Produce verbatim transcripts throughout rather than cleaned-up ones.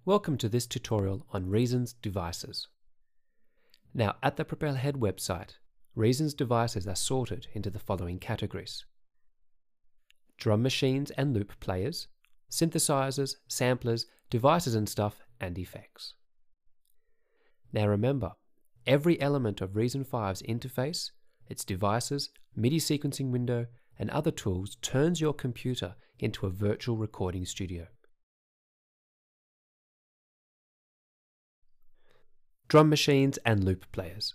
Welcome to this tutorial on Reason's devices. Now, at the Propellerhead website, Reason's devices are sorted into the following categories: drum machines and loop players, synthesizers, samplers, devices and stuff, and effects. Now remember, every element of Reason five's interface, its devices, MIDI sequencing window, and other tools turns your computer into a virtual recording studio. Drum machines and loop players.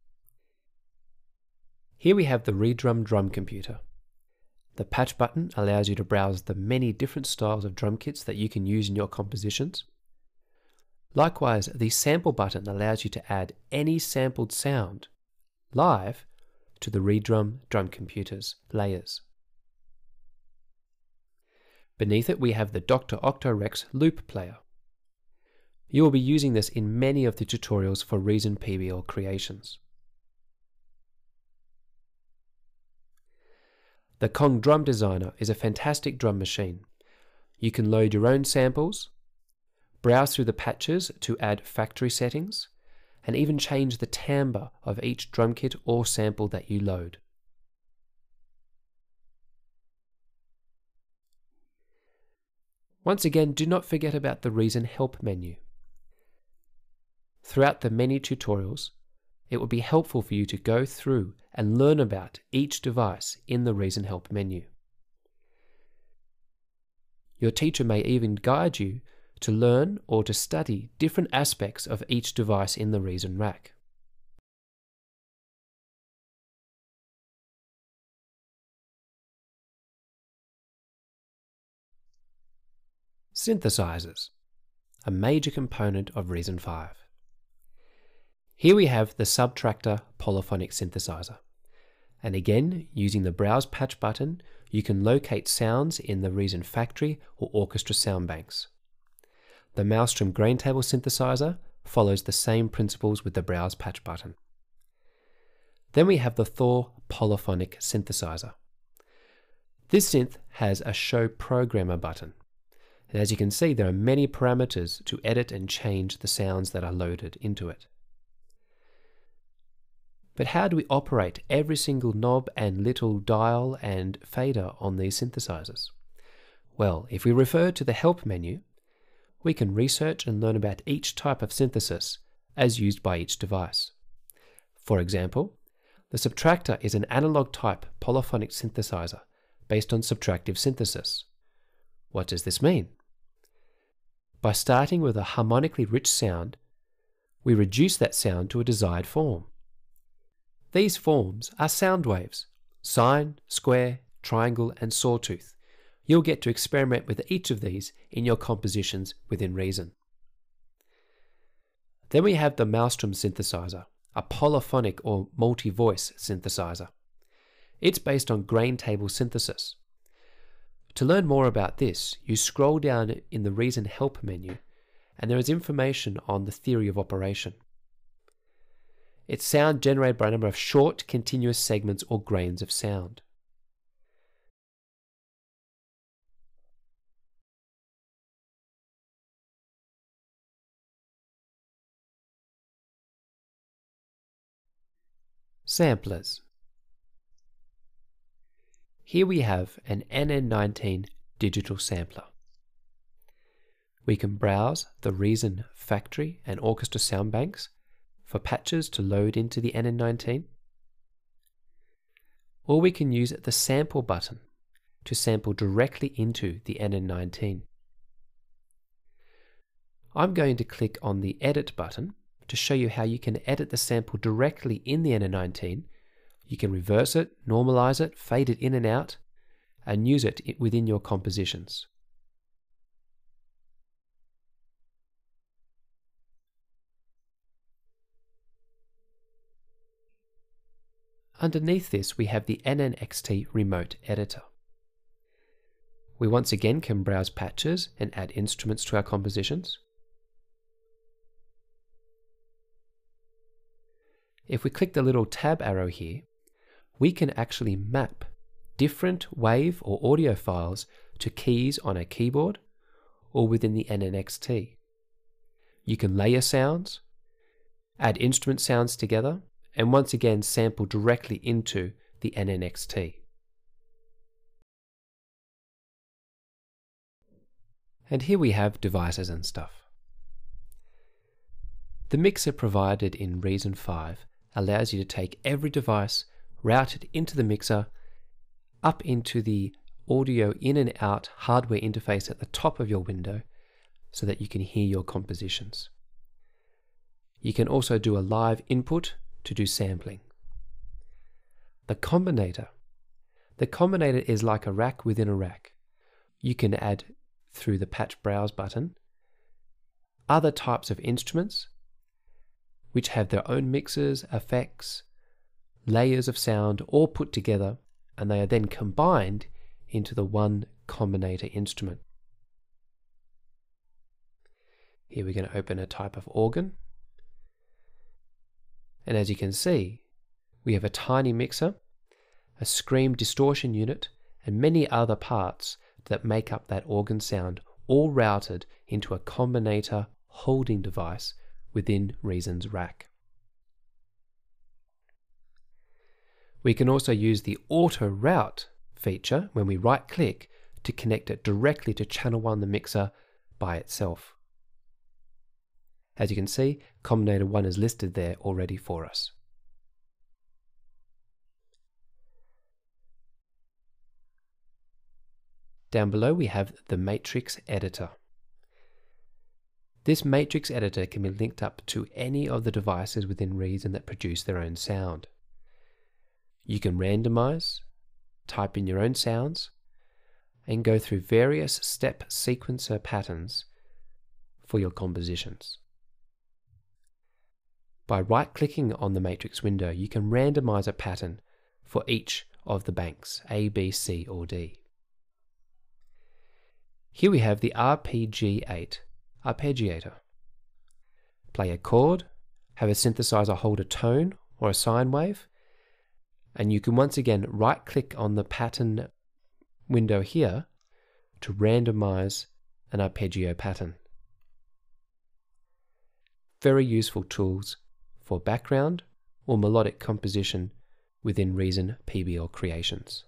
Here we have the ReDrum drum computer. The patch button allows you to browse the many different styles of drum kits that you can use in your compositions. Likewise, the sample button allows you to add any sampled sound live to the ReDrum drum computer's layers. Beneath it we have the Doctor Octo-Rex loop player. You will be using this in many of the tutorials for Reason P B L creations. The Kong Drum Designer is a fantastic drum machine. You can load your own samples, browse through the patches to add factory settings, and even change the timbre of each drum kit or sample that you load. Once again, do not forget about the Reason Help menu. Throughout the many tutorials, it will be helpful for you to go through and learn about each device in the Reason Help menu. Your teacher may even guide you to learn or to study different aspects of each device in the Reason rack. Synthesizers, a major component of Reason five. Here we have the Subtractor polyphonic synthesizer. And again, using the Browse Patch button, you can locate sounds in the Reason Factory or Orchestra sound banks. The Maelstrom Grain Table synthesizer follows the same principles with the Browse Patch button. Then we have the Thor polyphonic synthesizer. This synth has a Show Programmer button. And as you can see, there are many parameters to edit and change the sounds that are loaded into it. But how do we operate every single knob and little dial and fader on these synthesizers? Well, if we refer to the Help menu, we can research and learn about each type of synthesis as used by each device. For example, the Subtractor is an analog type polyphonic synthesizer based on subtractive synthesis. What does this mean? By starting with a harmonically rich sound, we reduce that sound to a desired form. These forms are sound waves: sine, square, triangle, and sawtooth. You'll get to experiment with each of these in your compositions within Reason. Then we have the Maelstrom synthesizer, a polyphonic or multi-voice synthesizer. It's based on grain table synthesis. To learn more about this, you scroll down in the Reason Help menu, and there is information on the theory of operation. It's sound generated by a number of short, continuous segments or grains of sound. Samplers. Here we have an N N nineteen digital sampler. We can browse the Reason Factory and Orchestra sound banks for patches to load into the N N nineteen. Or we can use the Sample button to sample directly into the N N nineteen. I'm going to click on the Edit button to show you how you can edit the sample directly in the N N nineteen. You can reverse it, normalize it, fade it in and out, and use it within your compositions. Underneath this, we have the N N X T Remote Editor. We once again can browse patches and add instruments to our compositions. If we click the little tab arrow here, we can actually map different wave or audio files to keys on a keyboard or within the N N X T. You can layer sounds, add instrument sounds together, and once again sample directly into the N N X T. And here we have devices and stuff. The mixer provided in Reason five allows you to take every device, route it into the mixer, up into the audio in and out hardware interface at the top of your window so that you can hear your compositions. You can also do a live input to do sampling. The combinator. The combinator is like a rack within a rack. You can add, through the patch browse button, other types of instruments which have their own mixers, effects, layers of sound all put together, and they are then combined into the one combinator instrument. Here we're going to open a type of organ, and as you can see, we have a tiny mixer, a scream distortion unit, and many other parts that make up that organ sound, all routed into a combinator holding device within Reason's rack. We can also use the auto route feature when we right click to connect it directly to channel one, the mixer, by itself. As you can see, combinator one is listed there already for us. Down below we have the Matrix Editor. This Matrix Editor can be linked up to any of the devices within Reason that produce their own sound. You can randomize, type in your own sounds, and go through various step sequencer patterns for your compositions. By right-clicking on the Matrix window, you can randomize a pattern for each of the banks, A, B, C, or D. Here we have the R P G eight arpeggiator. Play a chord, have a synthesizer hold a tone or a sine wave, and you can once again right-click on the pattern window here to randomize an arpeggio pattern. Very useful tools for background or melodic composition within Reason P B L creations.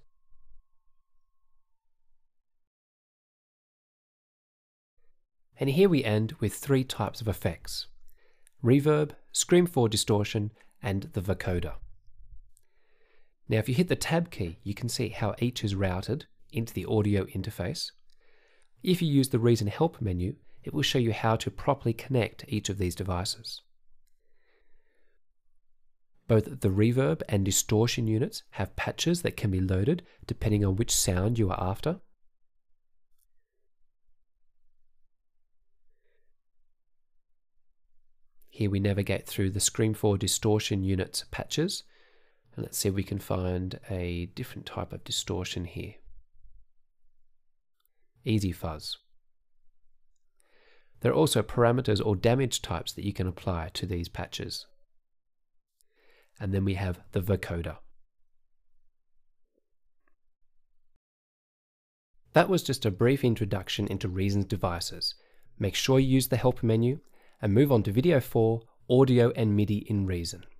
And here we end with three types of effects: reverb, scream four distortion, and the vocoder. Now if you hit the tab key, you can see how each is routed into the audio interface. If you use the Reason Help menu, it will show you how to properly connect each of these devices. Both the reverb and distortion units have patches that can be loaded depending on which sound you are after. Here we navigate through the Scream four distortion units patches, and let's see if we can find a different type of distortion here. Easy fuzz. There are also parameters or damage types that you can apply to these patches. And then we have the vocoder. That was just a brief introduction into Reason's devices. Make sure you use the Help menu and move on to Video four, Audio and MIDI in Reason.